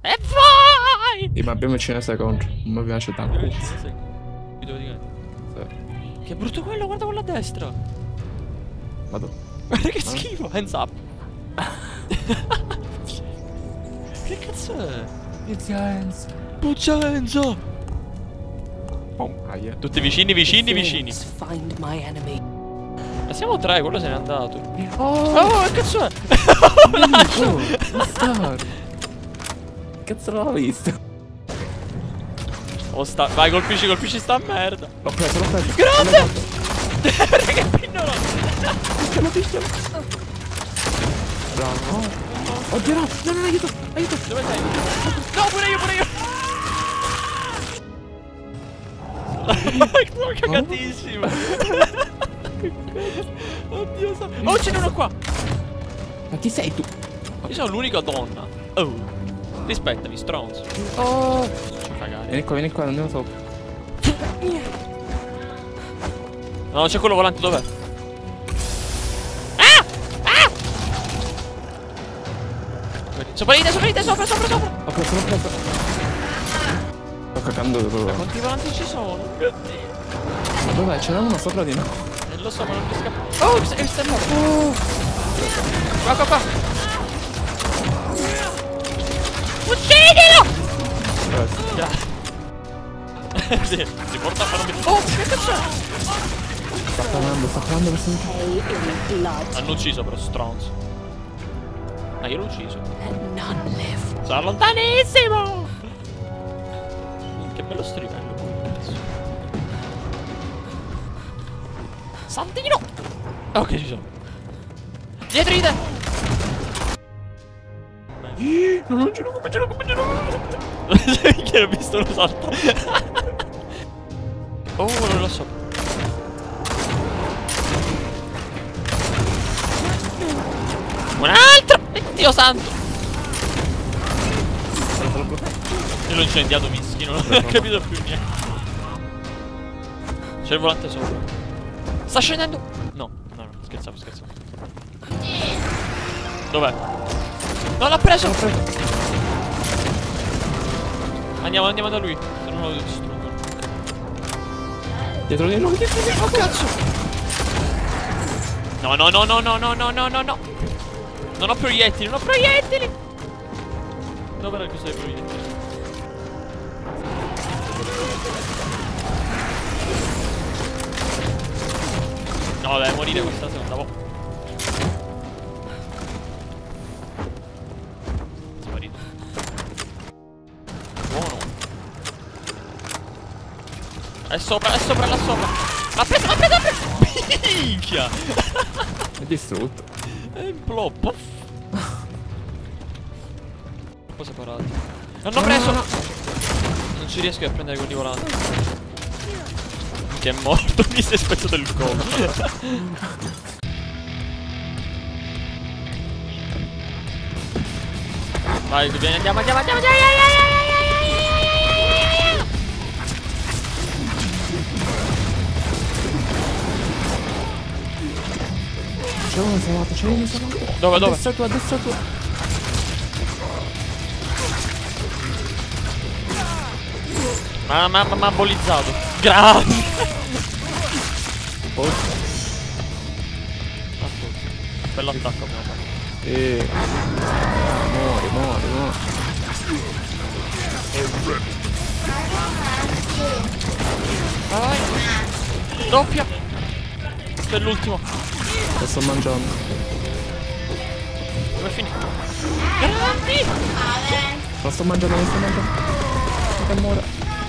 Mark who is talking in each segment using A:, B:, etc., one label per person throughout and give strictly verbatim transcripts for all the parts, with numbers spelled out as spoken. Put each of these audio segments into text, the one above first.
A: E vai!
B: Sì, ma abbiamo il cinese contro. Non mi piace tanto.
A: Sì. Che brutto quello, guarda quello a destra.
B: Vado.
A: Guarda che schifo, hands up. Che cazzo è?
B: It's your hands.
A: Put your hands up.
B: Oh, aia.
A: Tutti vicini, vicini, vicini.
C: Find my enemy.
A: Ma siamo tre, quello se n'è andato.
B: Oh,
A: Oh, che cazzo è?
B: oh, bastardo. Cazzo l'ho visto.
A: Oh, sta... Vai, colpisci, colpisci sta merda.
B: L'ho preso, l'ho preso.
A: Grande! Perché che pinnolo?
B: Piscialo, piscialo. Bravo. Oddio no, no, no, aiuto, aiuto.
A: Dove sei? No, pure io, pure io. Sono cagatissimo. Oddio, sta... Oh, ce n'è uno qua.
B: Ma chi sei tu?
A: Io sono l'unica donna. Oh. Rispettami, stronzo.
B: Oh.
A: Faccio cagare.
B: Vieni qua, vieni qua, andiamo sopra.
A: No, c'è quello volante, dov'è? Ah! Ah! Sopra di te, sopra di te, sopra, sopra, sopra.
B: Ho preso, l'ho preso. Sto cagando proprio.
A: Quanti volanti ci sono?
B: Ma dov'è? Ce n'è uno sopra di noi.
A: Eh, lo so, ma non riesco a... Oh, è sta oh. Qua, qua, qua. Uccidilo!
B: Preso.
A: Sì, si porta a fare un... Oh, che cazzo è?
B: Sta parlando, sta parlando questo.
C: Pay in blood.
A: Hanno ucciso però, stronzo. Ma io l'ho ucciso.
C: Let none live.
A: Sono lontanissimo! Che bello strivello qui, cazzo. Santino! Ok, ci sono. Dietro di te!
B: Non lo giro, come giro, come giro.
A: Che ho visto lo salto. Oh, non lo so. Un altro! Dio santo! Io l'ho incendiato mischino, non ho capito più niente. C'è il volante sopra. Sta scendendo! No, no, no, scherzavo, scherzavo. Dov'è? No, l'ha preso!
B: L'ho preso.
A: Andiamo, andiamo da lui. Se non lo distruggo.
B: Dietro di noi, dietro di noi.
A: Oh cazzo! No, no, no, no, no, no, no, no, no, no. Non ho proiettili, non ho proiettili. Dove era il coso dei proiettili? No, deve morire questa seconda volta. Sparito. Buono. È sopra, è sopra, là sopra. L'ha preso, l'ha preso, l'ha preso. Minchia.
B: È distrutto.
A: È in ploppo. Troppo separati. L'hanno preso. Non ci riesco a prendere quelli volanti. Che è morto, mi si è spezzato il collo. Vai, andiamo, andiamo, andiamo, andiamo, andiamo.
B: C'è uno salvato, c'è uno salvato.
A: Dove,
B: a
A: dove?
B: A destra tua, a destra tua.
A: Ma ma ma ma bolizzato. Grande.
B: Oh.
A: Bello attacco abbiamo fatto.
B: E... Muori, muori, muori.
A: Vai. Doppia. C'è l'ultimo.
B: Lo sto mangiando.
A: Dove è finito? Grandi.
B: Lo sto mangiando, lo sto mangiando. Che muore.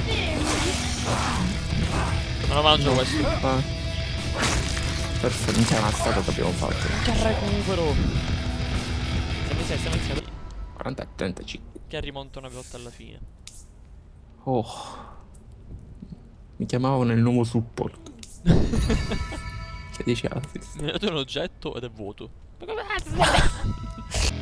A: Non lo mangio questo.
B: Ah. Perfetto, non c'è una strada che abbiamo fatto.
A: Che recupero. Siamo iniziati, siamo iniziati.
B: quaranta e trentacinque.
A: Che rimonta una cotta alla fine.
B: Oh. Mi chiamavano il nuovo support. Che dici assist?
A: Mi ha dato un oggetto ed è vuoto. Ma come cazzo?